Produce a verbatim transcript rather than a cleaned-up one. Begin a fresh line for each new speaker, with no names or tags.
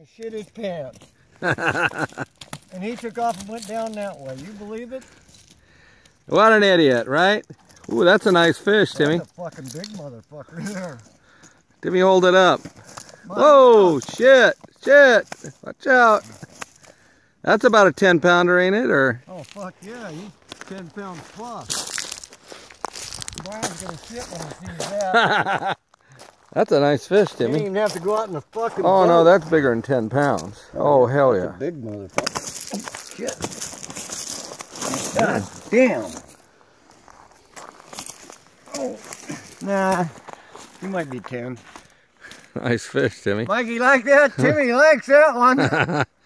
and shit his pants. And he took off and went down that way. You believe it?
What an idiot, right? Ooh, that's a nice fish, Timmy.
That's a fucking big motherfucker there.
Timmy, hold it up.
My
Whoa,
God.
shit, shit. Watch out. That's about a ten pounder, ain't it? Or
Oh, fuck yeah. He's ten pounds plus. Brian's gonna shit when he sees that.
That's a nice fish,
You
Timmy.
didn't even have to go out in the fucking
Oh
boat.
no, that's bigger than ten pounds. Oh, hell
That's
yeah.
a big motherfucker. Oh, shit. God damn. Oh. Nah. He might be ten.
Nice fish, Timmy.
Mikey like that? Timmy likes that one.